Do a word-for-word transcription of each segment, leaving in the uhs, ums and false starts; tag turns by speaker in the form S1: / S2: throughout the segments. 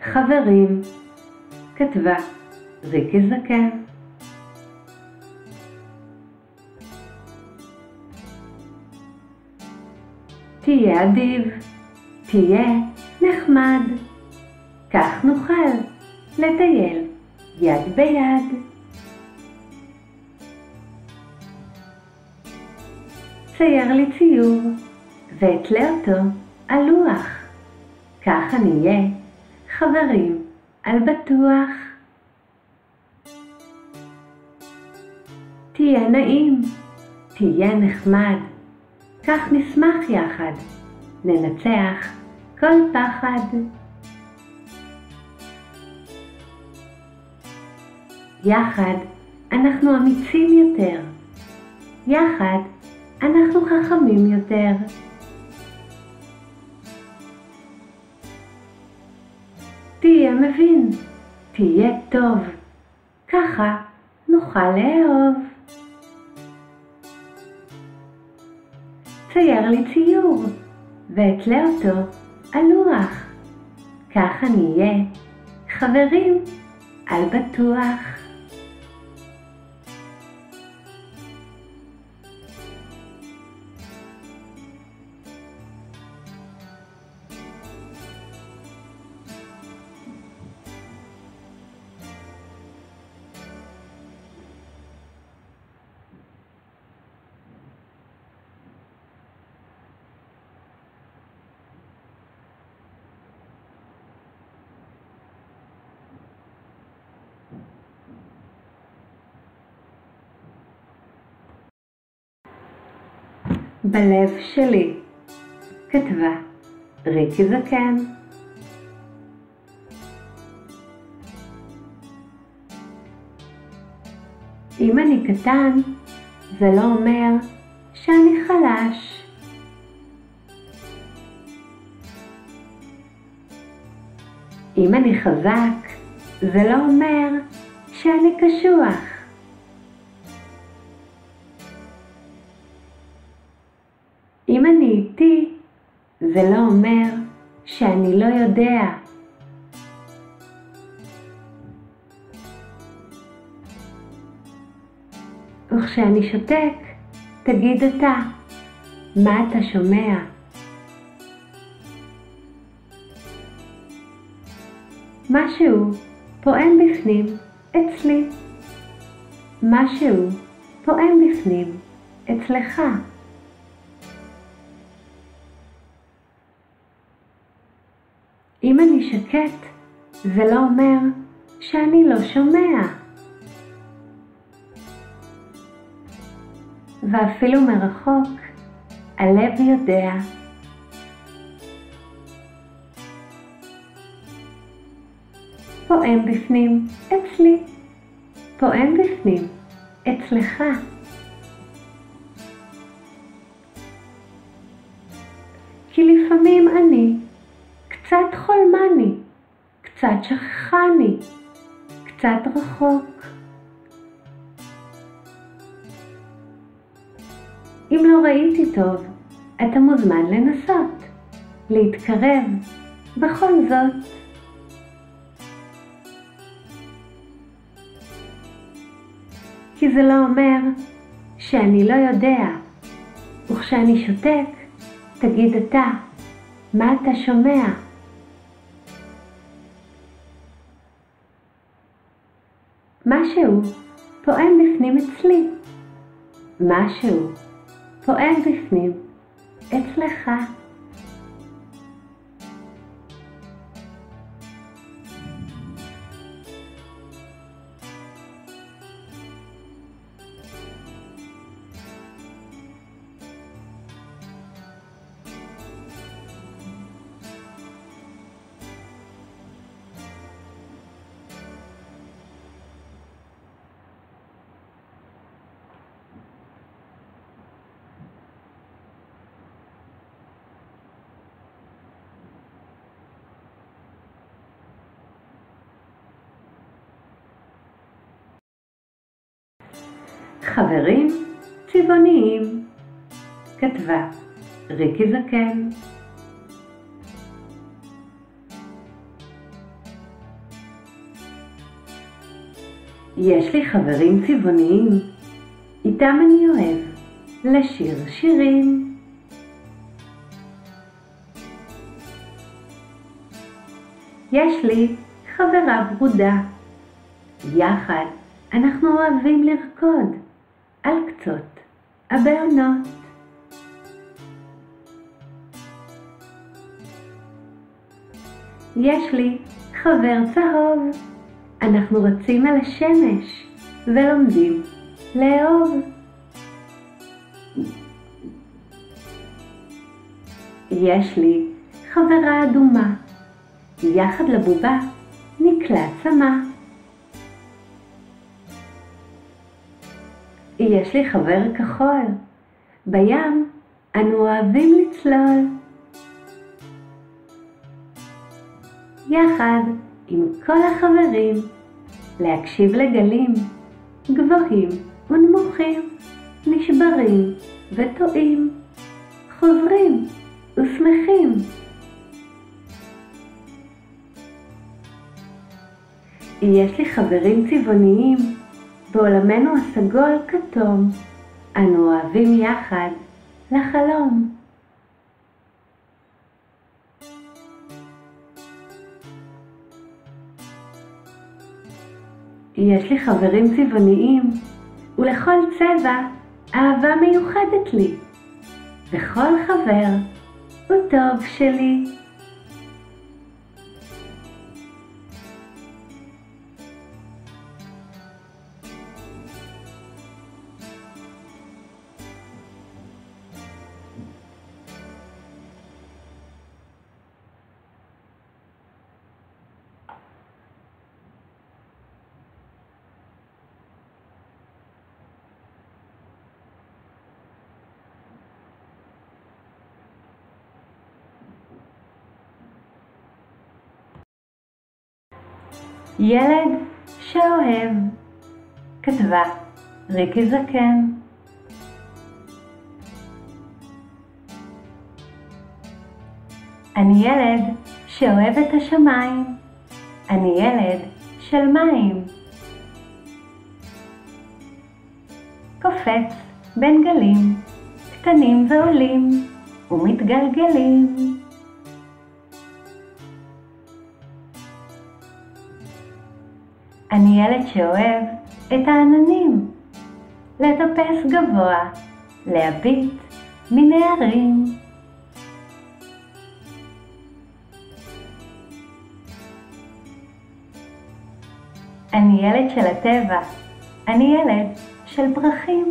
S1: חברים, כתבה ריקי זקן. תהיה אדיב, תהיה נחמד, כך נוכל לטייל יד ביד. צייר לי ציור ואתלה אותו על לוח, ככה נהיה חברים על בטוח. תהיה נעים, תהיה נחמד, כך נשמח יחד, ננצח כל פחד. יחד אנחנו אמיצים יותר, יחד אנחנו חכמים יותר. תהיה מבין, תהיה טוב, ככה נוכל לאהוב. צייר לי ציור ואתלה אותו על לוח, ככה נהיה חברים על בטוח. בלב שלי, כתבה ריקי זקן. אם אני קטן, זה לא אומר שאני חלש. אם אני חזק, זה לא אומר שאני קשוח. אם אני איתי, זה לא אומר שאני לא יודע. וכשאני שותק, תגיד אתה, מה אתה שומע? משהו פועם בפנים אצלי, משהו פועם בפנים אצלך. אם אני שקט, זה לא אומר שאני לא שומע. ואפילו מרחוק, הלב יודע. פועם בפנים אצלי, פועם בפנים אצלך. כי לפעמים אני קצת חולמני, קצת שכחני, קצת רחוק. אם לא ראיתי טוב, אתה מוזמן לנסות, להתקרב בכל זאת. כי זה לא אומר שאני לא יודע, וכשאני שותק, תגיד אתה, מה אתה שומע? משהו פועם בפנים אצלי, משהו פועם בפנים אצלך. חברים צבעוניים, כתבה ריקי זקן. יש לי חברים צבעוניים, איתם אני אוהב לשיר שירים. יש לי חברה ברודה, יחד אנחנו אוהבים לרקוד על קצות הבעונות. יש לי חבר צהוב, אנחנו רצים על השמש ולומדים לאהוב. יש לי חברה אדומה, יחד לבובה נקלע צמא. יש לי חבר כחול, בים אנו אוהבים לצלול. יחד עם כל החברים להקשיב לגלים גבוהים ונמוכים, נשברים וטועים, חוזרים ושמחים. יש לי חברים צבעוניים, בעולמנו הסגול כתום, אנו אוהבים יחד לחלום. יש לי חברים צבעוניים, ולכל צבע אהבה מיוחדת לי, וכל חבר הוא טוב שלי. ילד שאוהב, כתבה ריקי זקן. אני ילד שאוהב את השמיים, אני ילד של מים. קופץ בין גלים, קטנים ועולים ומתגלגלים. אני ילד שאוהב את העננים, לטפס גבוה, להביט מיני הרים. אני ילד של הטבע, אני ילד של פרחים.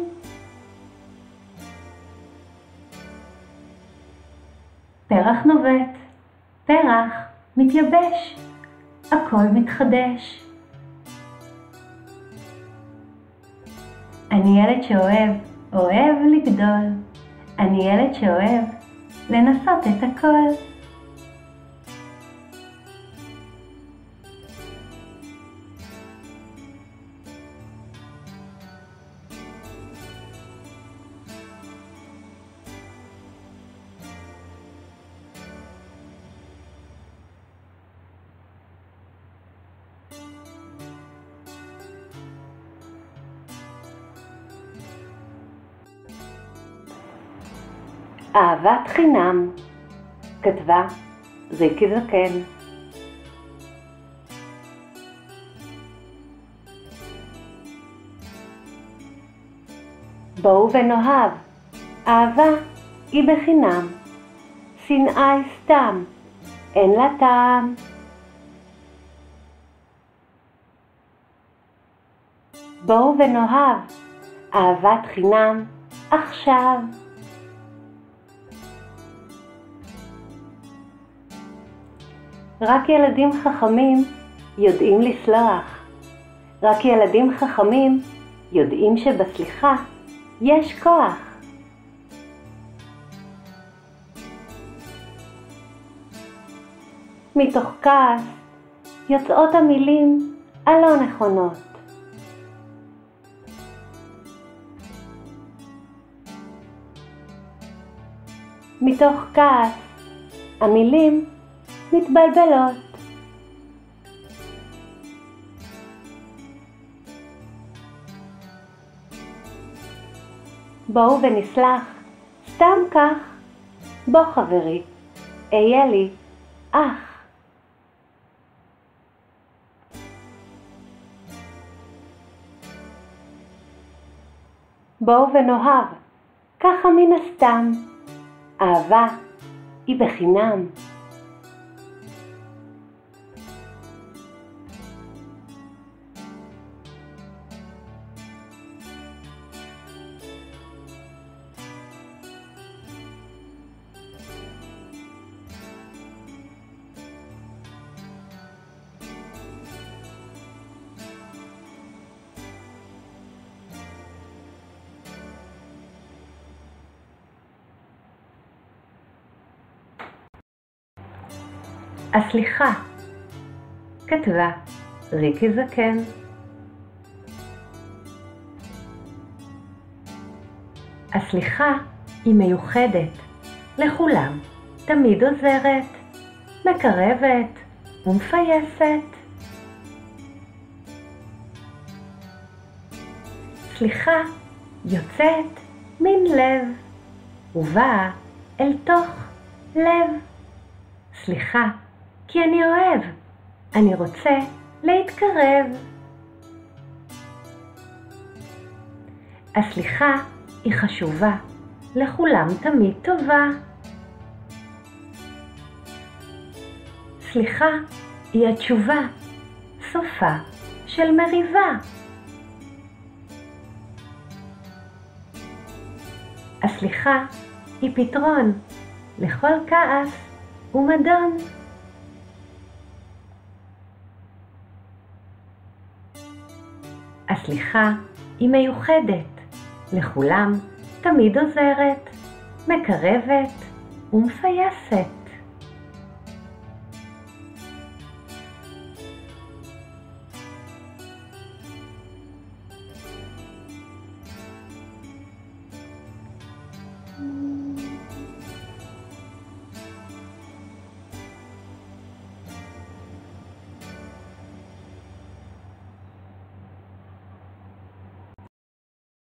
S1: פרח נובט, פרח מתייבש, הכל מתחדש. אני ילד שאוהב, אוהב לגדול. אני ילד שאוהב לנסות את הכל. אהבת חינם, כתבה ריקי זקן. בואו ונאהב, אהבה היא בחינם, שנאה היא סתם, אין לה טעם. בואו ונאהב, אהבת חינם עכשיו. רק ילדים חכמים יודעים לסלוח. רק ילדים חכמים יודעים שבסליחה יש כוח. מתוך כעס יוצאות המילים הלא נכונות. מתוך כעס המילים מתבלבלות. בואו ונסלח, סתם כך. בוא חברי, אהיה לי אח. בואו ונאהב, ככה מן הסתם. אהבה היא בחינם. הסליחה, כתבה ריקי זקן. הסליחה היא מיוחדת, לכולם, תמיד עוזרת, מקרבת ומפייסת. סליחה יוצאת מן לב ובאה אל תוך לב. סליחה כי אני אוהב, אני רוצה להתקרב. הסליחה היא חשובה, לכולם תמיד טובה. סליחה היא התשובה, סופה של מריבה. הסליחה היא פתרון לכל כעס ומדון. הסליחה היא מיוחדת, לכולם תמיד עוזרת, מקרבת ומפייסת. Mm.